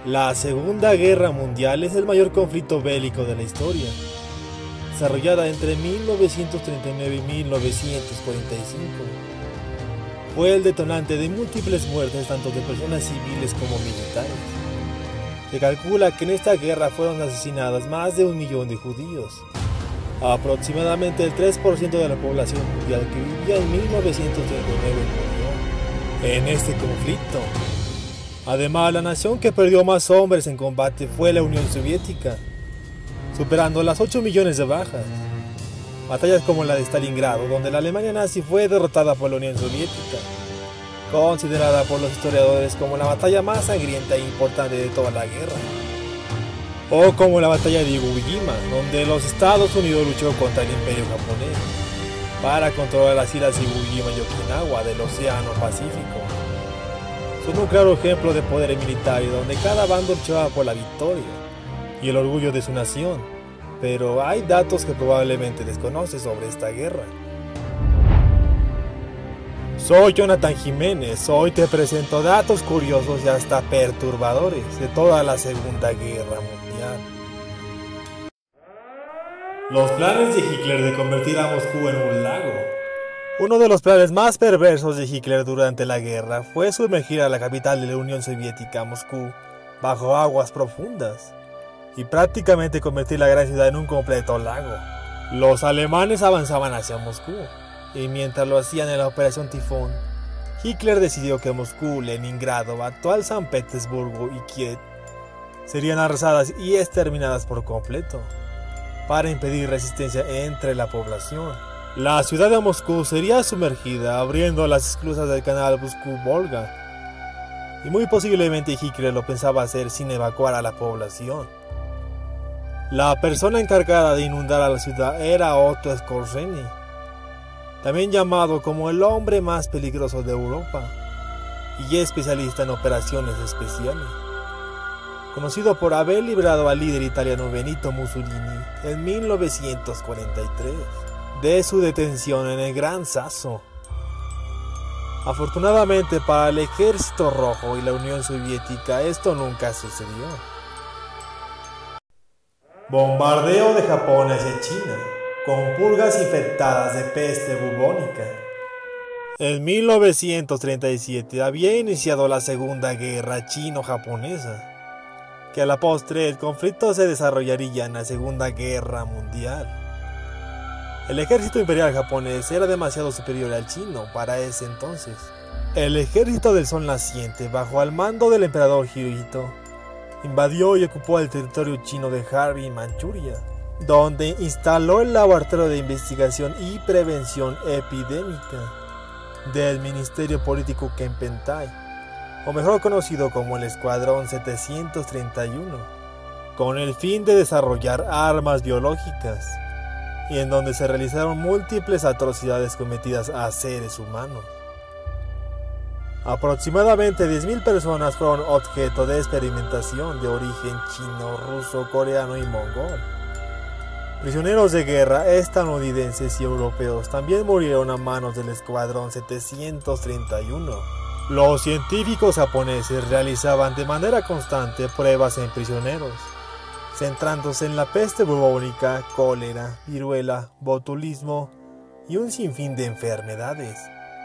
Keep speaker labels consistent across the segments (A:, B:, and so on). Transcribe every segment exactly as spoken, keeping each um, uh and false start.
A: La Segunda Guerra Mundial es el mayor conflicto bélico de la historia, desarrollada entre mil novecientos treinta y nueve y mil novecientos cuarenta y cinco. Fue el detonante de múltiples muertes tanto de personas civiles como militares. Se calcula que en esta guerra fueron asesinadas más de un millón de judíos. Aproximadamente el tres por ciento de la población mundial que vivía en mil novecientos treinta y nueve murió en este conflicto. Además, la nación que perdió más hombres en combate fue la Unión Soviética, superando las ocho millones de bajas. Batallas como la de Stalingrado, donde la Alemania nazi fue derrotada por la Unión Soviética, considerada por los historiadores como la batalla más sangrienta e importante de toda la guerra. O como la batalla de Iwo Jima, donde los Estados Unidos luchó contra el Imperio japonés para controlar las islas Iwo Jima y Okinawa del Océano Pacífico. Son un claro ejemplo de poder militar y donde cada bando luchaba por la victoria y el orgullo de su nación, pero hay datos que probablemente desconoces sobre esta guerra. Soy Jonathan Jiménez, hoy te presento datos curiosos y hasta perturbadores de toda la Segunda Guerra Mundial. Los planes de Hitler de convertir a Moscú en un lago. Uno de los planes más perversos de Hitler durante la guerra fue sumergir a la capital de la Unión Soviética, Moscú, bajo aguas profundas y prácticamente convertir la gran ciudad en un completo lago. Los alemanes avanzaban hacia Moscú y mientras lo hacían en la Operación Tifón, Hitler decidió que Moscú, Leningrado, actual San Petersburgo y Kiev serían arrasadas y exterminadas por completo para impedir resistencia entre la población. La ciudad de Moscú sería sumergida, abriendo las esclusas del canal Moscú-Volga, y muy posiblemente Hitler lo pensaba hacer sin evacuar a la población. La persona encargada de inundar a la ciudad era Otto Skorzeny, también llamado como el hombre más peligroso de Europa, y especialista en operaciones especiales, conocido por haber librado al líder italiano Benito Mussolini en mil novecientos cuarenta y tres. De su detención en el Gran Sasso. Afortunadamente para el Ejército Rojo y la Unión Soviética esto nunca sucedió. Bombardeo de Japón hacia China, con pulgas infectadas de peste bubónica. En mil novecientos treinta y siete había iniciado la Segunda Guerra Chino-Japonesa, que a la postre el conflicto se desarrollaría en la Segunda Guerra Mundial. El ejército imperial japonés era demasiado superior al chino para ese entonces. El ejército del sol naciente, bajo el mando del emperador Hirohito, invadió y ocupó el territorio chino de Harbin, Manchuria, donde instaló el laboratorio de investigación y prevención epidémica del Ministerio Político Kempeitai, o mejor conocido como el Escuadrón setecientos treinta y uno, con el fin de desarrollar armas biológicas, y en donde se realizaron múltiples atrocidades cometidas a seres humanos. Aproximadamente diez mil personas fueron objeto de experimentación de origen chino, ruso, coreano y mongol. Prisioneros de guerra estadounidenses y europeos también murieron a manos del Escuadrón setecientos treinta y uno. Los científicos japoneses realizaban de manera constante pruebas en prisioneros, centrándose en la peste bubónica, cólera, viruela, botulismo y un sinfín de enfermedades,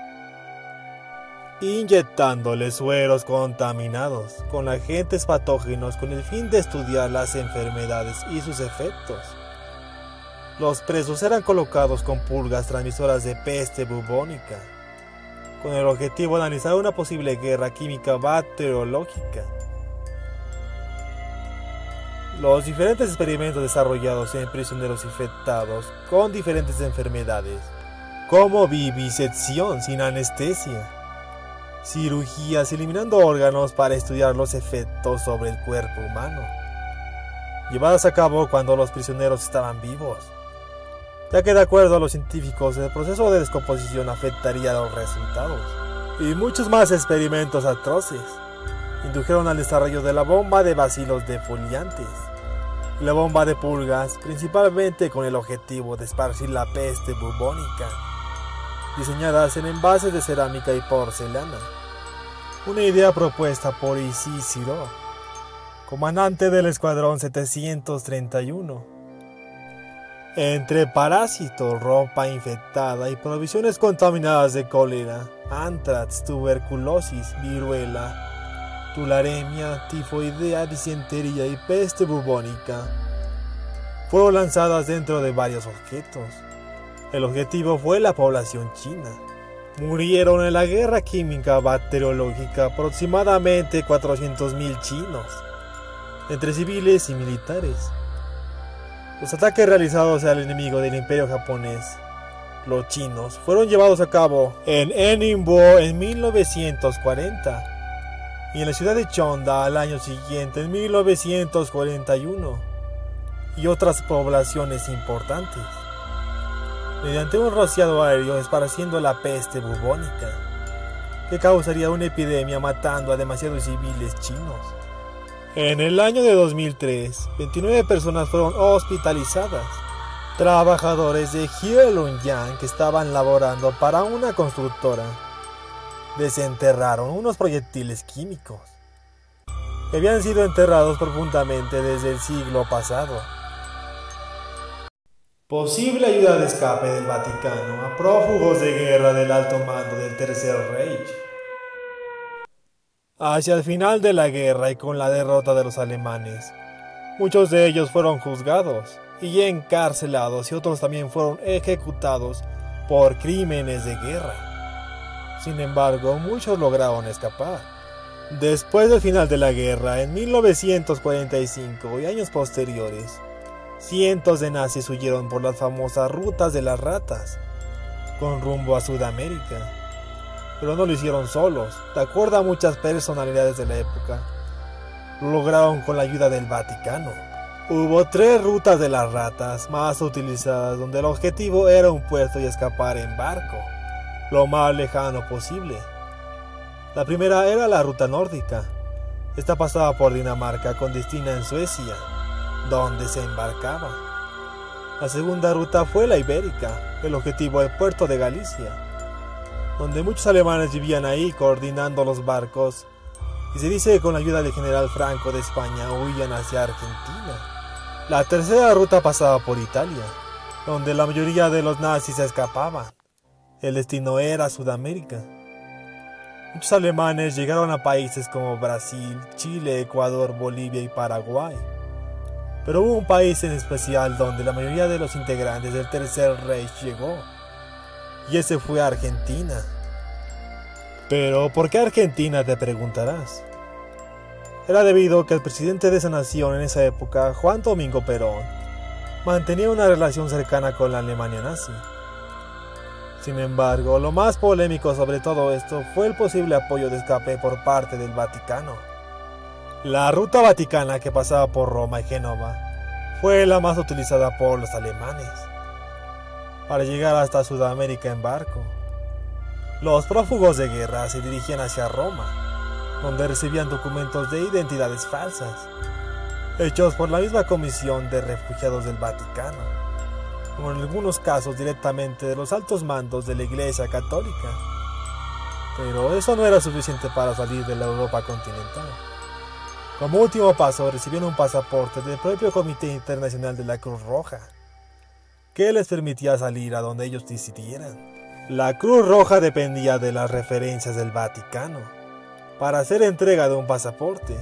A: inyectándoles sueros contaminados con agentes patógenos con el fin de estudiar las enfermedades y sus efectos. Los presos eran colocados con pulgas transmisoras de peste bubónica, con el objetivo de analizar una posible guerra química bacteriológica. Los diferentes experimentos desarrollados en prisioneros infectados con diferentes enfermedades, como vivisección sin anestesia, cirugías eliminando órganos para estudiar los efectos sobre el cuerpo humano, llevadas a cabo cuando los prisioneros estaban vivos, ya que de acuerdo a los científicos el proceso de descomposición afectaría a los resultados, y muchos más experimentos atroces indujeron al desarrollo de la bomba de bacilos defoliantes y la bomba de pulgas, principalmente con el objetivo de esparcir la peste bubónica, diseñadas en envases de cerámica y porcelana, una idea propuesta por Issei Shiro, comandante del Escuadrón setecientos treinta y uno. Entre parásitos, ropa infectada y provisiones contaminadas de cólera, antrax, tuberculosis, viruela, tularemia, tifoidea, disentería y peste bubónica, fueron lanzadas dentro de varios objetos. El objetivo fue la población china. Murieron en la guerra química bacteriológica aproximadamente cuatrocientos mil chinos, entre civiles y militares. Los ataques realizados al enemigo del imperio japonés, los chinos, fueron llevados a cabo en Ningbo en mil novecientos cuarenta y en la ciudad de Chonda al año siguiente en mil novecientos cuarenta y uno y otras poblaciones importantes, mediante un rociado aéreo esparciendo la peste bubónica, que causaría una epidemia matando a demasiados civiles chinos. En el año de dos mil tres, veintinueve personas fueron hospitalizadas. Trabajadores de Heilongjiang que estaban laborando para una constructora desenterraron unos proyectiles químicos que habían sido enterrados profundamente desde el siglo pasado. Posible ayuda de escape del Vaticano a prófugos de guerra del alto mando del Tercer Reich. Hacia el final de la guerra y con la derrota de los alemanes, muchos de ellos fueron juzgados y encarcelados y otros también fueron ejecutados por crímenes de guerra. Sin embargo, muchos lograron escapar. Después del final de la guerra, en mil novecientos cuarenta y cinco y años posteriores, cientos de nazis huyeron por las famosas rutas de las ratas, con rumbo a Sudamérica. Pero no lo hicieron solos. De acuerdo a muchas personalidades de la época, lo lograron con la ayuda del Vaticano. Hubo tres rutas de las ratas más utilizadas donde el objetivo era un puerto y escapar en barco, lo más lejano posible. La primera era la ruta nórdica. Esta pasaba por Dinamarca con destino en Suecia, donde se embarcaba. La segunda ruta fue la ibérica, el objetivo el puerto de Galicia, donde muchos alemanes vivían ahí coordinando los barcos, y se dice que con la ayuda del general Franco de España huían hacia Argentina. La tercera ruta pasaba por Italia, donde la mayoría de los nazis escapaban. El destino era Sudamérica. Muchos alemanes llegaron a países como Brasil, Chile, Ecuador, Bolivia y Paraguay. Pero hubo un país en especial donde la mayoría de los integrantes del Tercer Reich llegó, y ese fue Argentina. Pero, ¿por qué Argentina?, te preguntarás. Era debido a que el presidente de esa nación en esa época, Juan Domingo Perón, mantenía una relación cercana con la Alemania nazi. Sin embargo, lo más polémico sobre todo esto fue el posible apoyo de escape por parte del Vaticano. La ruta vaticana que pasaba por Roma y Génova fue la más utilizada por los alemanes para llegar hasta Sudamérica en barco. Los prófugos de guerra se dirigían hacia Roma, donde recibían documentos de identidades falsas, hechos por la misma Comisión de Refugiados del Vaticano, o en algunos casos directamente de los altos mandos de la Iglesia Católica. Pero eso no era suficiente para salir de la Europa continental. Como último paso, recibieron un pasaporte del propio Comité Internacional de la Cruz Roja, que les permitía salir a donde ellos decidieran. La Cruz Roja dependía de las referencias del Vaticano para hacer entrega de un pasaporte.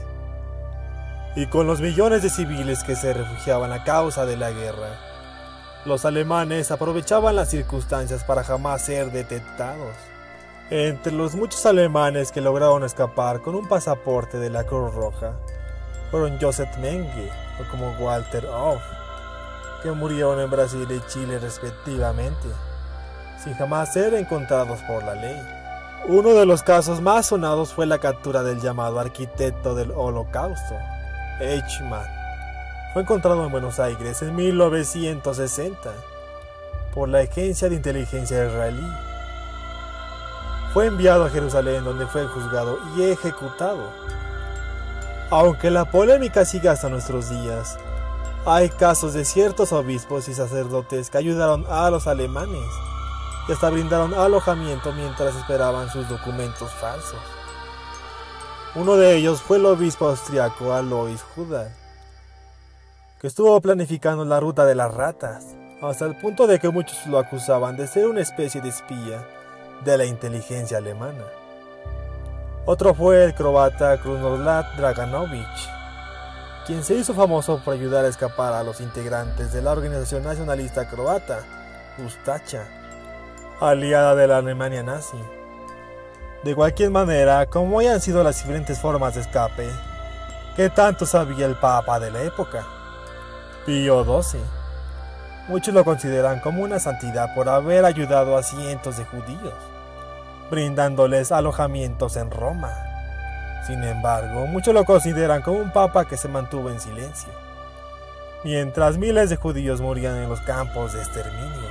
A: Y con los millones de civiles que se refugiaban a causa de la guerra, los alemanes aprovechaban las circunstancias para jamás ser detectados. Entre los muchos alemanes que lograron escapar con un pasaporte de la Cruz Roja fueron Joseph Mengele o como Walter Off, que murieron en Brasil y Chile respectivamente, sin jamás ser encontrados por la ley. Uno de los casos más sonados fue la captura del llamado arquitecto del Holocausto, Eichmann. Fue encontrado en Buenos Aires en mil novecientos sesenta por la agencia de inteligencia israelí. Fue enviado a Jerusalén, donde fue juzgado y ejecutado. Aunque la polémica sigue hasta nuestros días, hay casos de ciertos obispos y sacerdotes que ayudaron a los alemanes y hasta brindaron alojamiento mientras esperaban sus documentos falsos. Uno de ellos fue el obispo austriaco Alois Hudal, que estuvo planificando la ruta de las ratas, hasta el punto de que muchos lo acusaban de ser una especie de espía de la inteligencia alemana. Otro fue el croata Krunoslav Draganovich, quien se hizo famoso por ayudar a escapar a los integrantes de la organización nacionalista croata, Ustaša, aliada de la Alemania nazi. De cualquier manera, como hayan sido las diferentes formas de escape, ¿qué tanto sabía el Papa de la época? Pío doce. Muchos lo consideran como una santidad por haber ayudado a cientos de judíos, brindándoles alojamientos en Roma. Sin embargo, muchos lo consideran como un papa que se mantuvo en silencio, mientras miles de judíos morían en los campos de exterminio.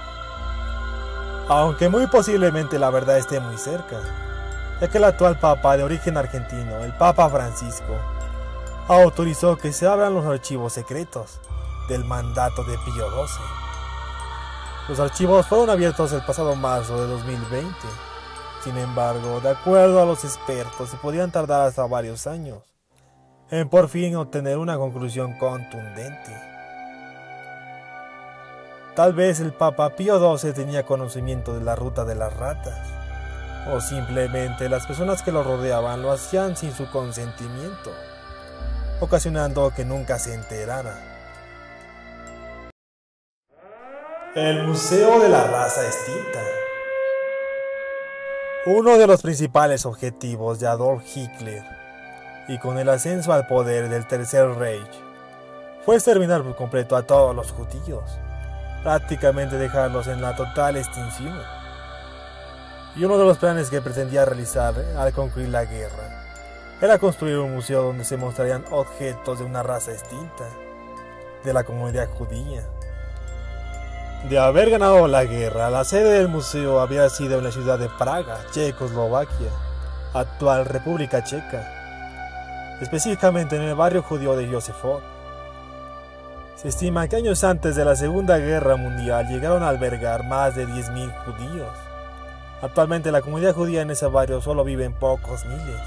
A: Aunque muy posiblemente la verdad esté muy cerca, ya que el actual papa de origen argentino, el Papa Francisco, autorizó que se abran los archivos secretos del mandato de Pío doce. Los archivos fueron abiertos el pasado marzo de dos mil veinte. Sin embargo, de acuerdo a los expertos, se podían tardar hasta varios años en por fin obtener una conclusión contundente. Tal vez el Papa Pío doce tenía conocimiento de la ruta de las ratas, o simplemente las personas que lo rodeaban lo hacían sin su consentimiento, ocasionando que nunca se enterara. El Museo de la Raza Extinta. Uno de los principales objetivos de Adolf Hitler, y con el ascenso al poder del Tercer Reich, fue exterminar por completo a todos los judíos, prácticamente dejarlos en la total extinción. Y uno de los planes que pretendía realizar al concluir la guerra era construir un museo donde se mostrarían objetos de una raza extinta, de la comunidad judía. De haber ganado la guerra, la sede del museo había sido en la ciudad de Praga, Checoslovaquia, actual República Checa, específicamente en el barrio judío de Józefov. Se estima que años antes de la Segunda Guerra Mundial llegaron a albergar más de diez mil judíos. Actualmente la comunidad judía en ese barrio solo viven pocos miles.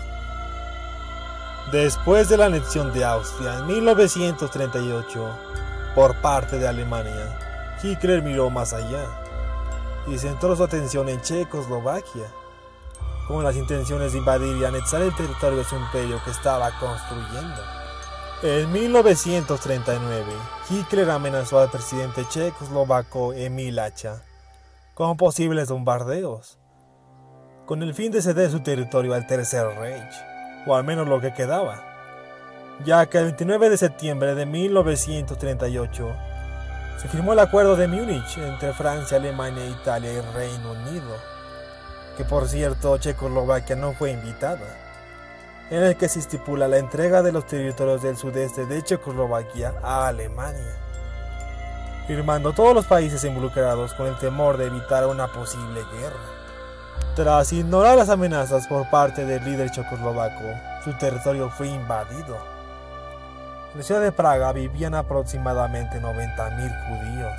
A: Después de la anexión de Austria en mil novecientos treinta y ocho por parte de Alemania, Hitler miró más allá y centró su atención en Checoslovaquia, con las intenciones de invadir y anexar el territorio de su imperio que estaba construyendo. En mil novecientos treinta y nueve, Hitler amenazó al presidente checoslovaco Emil Hácha con posibles bombardeos, con el fin de ceder su territorio al Tercer Reich, o al menos lo que quedaba, ya que el veintinueve de septiembre de mil novecientos treinta y ocho se firmó el Acuerdo de Múnich entre Francia, Alemania, Italia y Reino Unido, que por cierto Checoslovaquia no fue invitada, en el que se estipula la entrega de los territorios del sudeste de Checoslovaquia a Alemania, firmando todos los países involucrados con el temor de evitar una posible guerra. Tras ignorar las amenazas por parte del líder checoslovaco, su territorio fue invadido. En la ciudad de Praga vivían aproximadamente noventa mil judíos.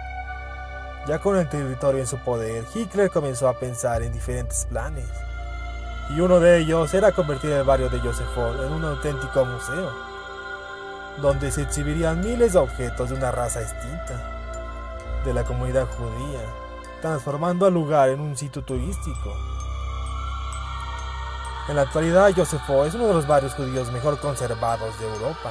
A: Ya con el territorio en su poder, Hitler comenzó a pensar en diferentes planes, y uno de ellos era convertir el barrio de Józefov en un auténtico museo, donde se exhibirían miles de objetos de una raza extinta, de la comunidad judía, transformando al lugar en un sitio turístico. En la actualidad, Józefov es uno de los barrios judíos mejor conservados de Europa.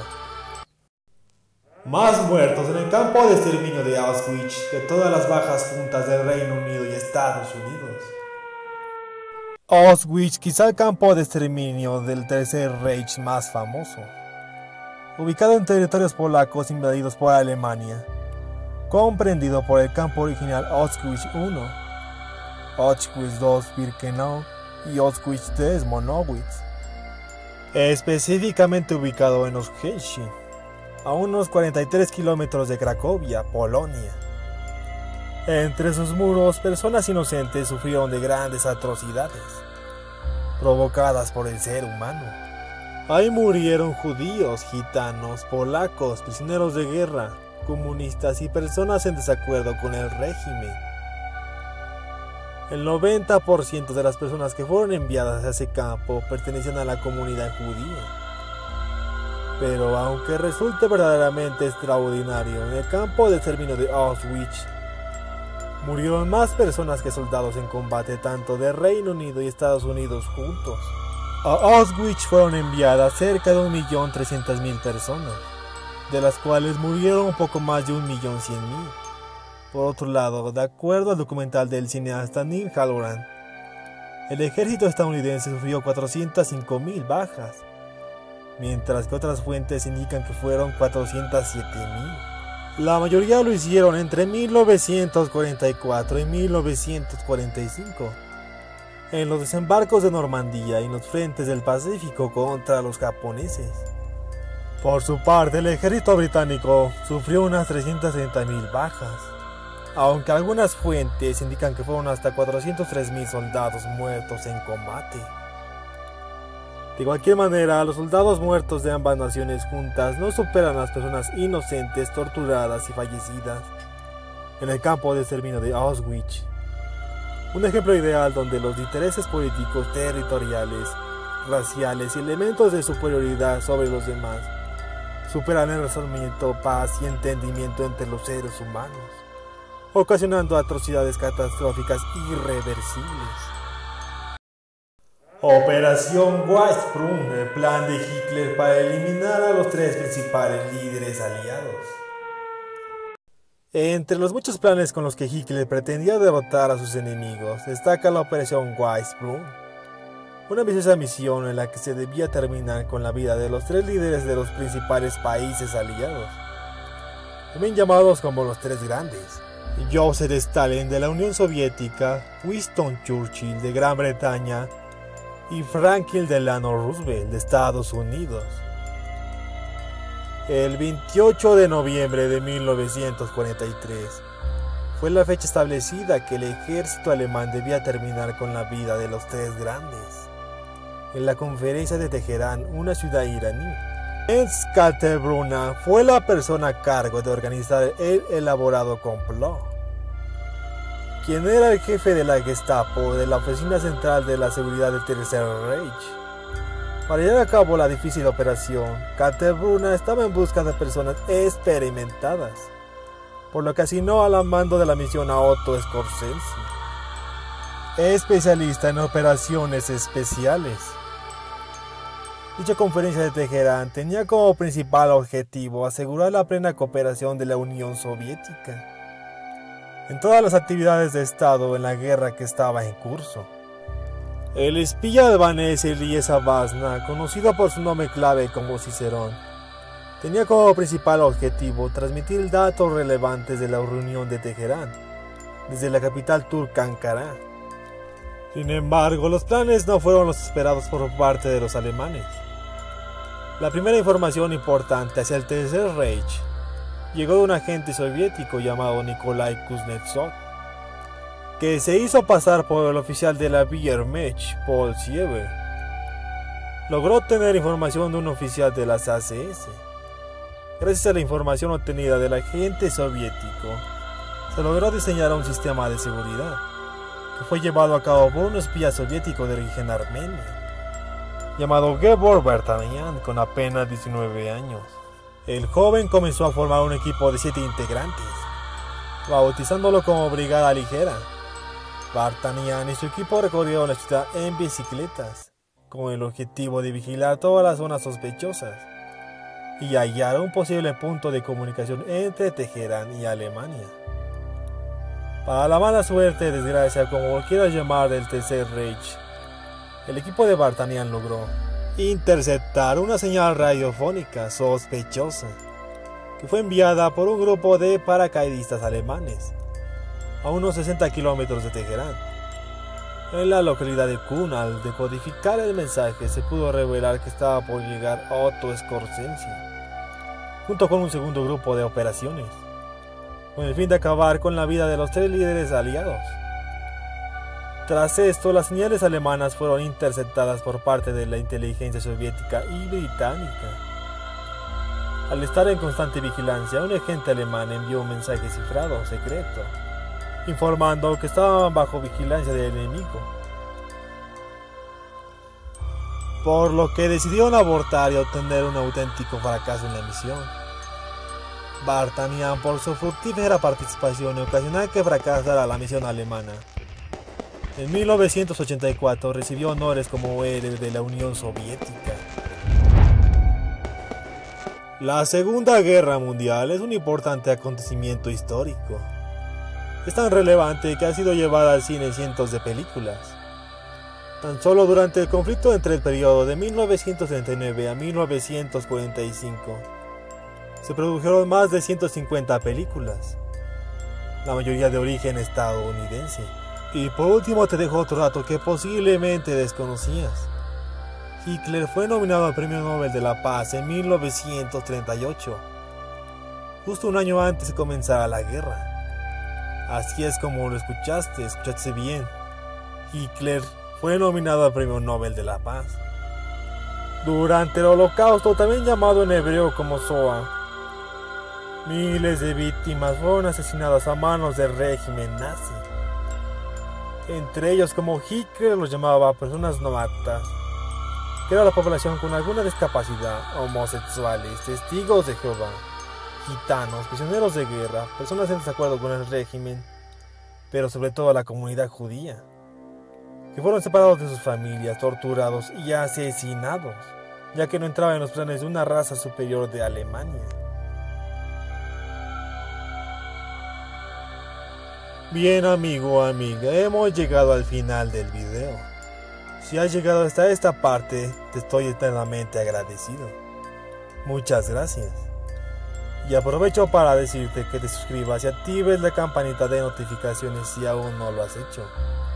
A: Más muertos en el campo de exterminio de Auschwitz que todas las bajas juntas del Reino Unido y Estados Unidos. Auschwitz, quizá el campo de exterminio del Tercer Reich más famoso, ubicado en territorios polacos invadidos por Alemania, comprendido por el campo original Auschwitz uno, Auschwitz dos Birkenau y Auschwitz tres Monowitz, específicamente ubicado en Oświęcim, a unos cuarenta y tres kilómetros de Cracovia, Polonia. Entre sus muros, personas inocentes sufrieron de grandes atrocidades, provocadas por el ser humano. Ahí murieron judíos, gitanos, polacos, prisioneros de guerra, comunistas y personas en desacuerdo con el régimen. El noventa por ciento de las personas que fueron enviadas a ese campo pertenecían a la comunidad judía. Pero aunque resulte verdaderamente extraordinario, en el campo de exterminio de Auschwitz murieron más personas que soldados en combate tanto de Reino Unido y Estados Unidos juntos. A Auschwitz fueron enviadas cerca de un millón trescientas mil personas, de las cuales murieron un poco más de un millón cien mil. Por otro lado, de acuerdo al documental del cineasta Neil Halloran, el ejército estadounidense sufrió cuatrocientas cinco mil bajas, mientras que otras fuentes indican que fueron cuatrocientas siete mil. La mayoría lo hicieron entre mil novecientos cuarenta y cuatro y mil novecientos cuarenta y cinco, en los desembarcos de Normandía y en los frentes del Pacífico contra los japoneses. Por su parte, el ejército británico sufrió unas trescientas treinta mil bajas, aunque algunas fuentes indican que fueron hasta cuatrocientos tres mil soldados muertos en combate. De cualquier manera, los soldados muertos de ambas naciones juntas no superan a las personas inocentes torturadas y fallecidas en el campo de exterminio de Auschwitz. Un ejemplo ideal donde los intereses políticos, territoriales, raciales y elementos de superioridad sobre los demás superan el razonamiento, paz y entendimiento entre los seres humanos, ocasionando atrocidades catastróficas irreversibles. Operación Weissprung, el plan de Hitler para eliminar a los tres principales líderes aliados. Entre los muchos planes con los que Hitler pretendía derrotar a sus enemigos, destaca la Operación Weissprung, una ambiciosa misión en la que se debía terminar con la vida de los tres líderes de los principales países aliados, también llamados como los Tres Grandes: Joseph Stalin de la Unión Soviética, Winston Churchill de Gran Bretaña y Franklin Delano Roosevelt de Estados Unidos. El veintiocho de noviembre de mil novecientos cuarenta y tres fue la fecha establecida que el ejército alemán debía terminar con la vida de los Tres Grandes en la conferencia de Teherán, una ciudad iraní. Ernst Kaltenbrunner fue la persona a cargo de organizar el elaborado complot, quien era el jefe de la Gestapo de la Oficina Central de la Seguridad del Tercer Reich. Para llevar a cabo la difícil operación, Kaltenbrunner estaba en busca de personas experimentadas, por lo que asignó al mando de la misión a Otto Skorzeny, especialista en operaciones especiales. Dicha conferencia de Teherán tenía como principal objetivo asegurar la plena cooperación de la Unión Soviética en todas las actividades de Estado en la guerra que estaba en curso. El espía albanés Elias Abasna, conocido por su nombre clave como Cicerón, tenía como principal objetivo transmitir datos relevantes de la reunión de Teherán desde la capital turca Ankara. Sin embargo, los planes no fueron los esperados por parte de los alemanes. La primera información importante hacia el Tercer Reich llegó de un agente soviético llamado Nikolai Kuznetsov, que se hizo pasar por el oficial de la Wehrmacht, Paul Sieber. Logró obtener información de un oficial de las A S S. Gracias a la información obtenida del agente soviético, se logró diseñar un sistema de seguridad que fue llevado a cabo por un espía soviético de origen armenio, llamado Gebor Vartanian, con apenas diecinueve años. El joven comenzó a formar un equipo de siete integrantes, bautizándolo como Brigada Ligera. Vartanian y su equipo recorrieron la ciudad en bicicletas, con el objetivo de vigilar todas las zonas sospechosas y hallar un posible punto de comunicación entre Teherán y Alemania. Para la mala suerte, desgracia, como quieras llamar, del Tercer Reich, el equipo de Vartanian logró interceptar una señal radiofónica sospechosa que fue enviada por un grupo de paracaidistas alemanes a unos sesenta kilómetros de Teherán. En la localidad de Kun, al decodificar el mensaje, se pudo revelar que estaba por llegar Otto Skorzeny, junto con un segundo grupo de operaciones, con el fin de acabar con la vida de los tres líderes aliados. Tras esto, las señales alemanas fueron interceptadas por parte de la inteligencia soviética y británica. Al estar en constante vigilancia, un agente alemán envió un mensaje cifrado secreto informando que estaban bajo vigilancia del enemigo, por lo que decidieron abortar y obtener un auténtico fracaso en la misión. Vartanian, por su fructífera participación, ocasionó que fracasara la misión alemana. En mil novecientos ochenta y cuatro recibió honores como héroe de la Unión Soviética. La Segunda Guerra Mundial es un importante acontecimiento histórico. Es tan relevante que ha sido llevada al cine en cientos de películas. Tan solo durante el conflicto entre el periodo de mil novecientos treinta y nueve a mil novecientos cuarenta y cinco, se produjeron más de ciento cincuenta películas, la mayoría de origen estadounidense. Y por último te dejo otro dato que posiblemente desconocías. Hitler fue nominado al Premio Nobel de la Paz en mil novecientos treinta y ocho, justo un año antes de comenzar la guerra. Así es como lo escuchaste, escuchaste bien. Hitler fue nominado al Premio Nobel de la Paz. Durante el Holocausto, también llamado en hebreo como Shoah, miles de víctimas fueron asesinadas a manos del régimen nazi. Entre ellos, como Hitler los llamaba, personas no aptas, que era la población con alguna discapacidad, homosexuales, testigos de Jehová, gitanos, prisioneros de guerra, personas en desacuerdo con el régimen, pero sobre todo la comunidad judía, que fueron separados de sus familias, torturados y asesinados, ya que no entraban en los planes de una raza superior de Alemania. Bien, amigo o amiga, hemos llegado al final del video. Si has llegado hasta esta parte, te estoy eternamente agradecido. Muchas gracias. Y aprovecho para decirte que te suscribas y actives la campanita de notificaciones si aún no lo has hecho.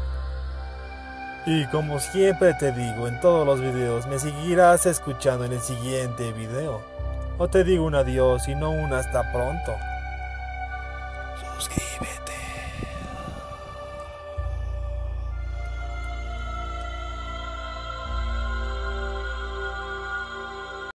A: Y como siempre te digo en todos los videos, me seguirás escuchando en el siguiente video. O te digo un adiós y no un hasta pronto.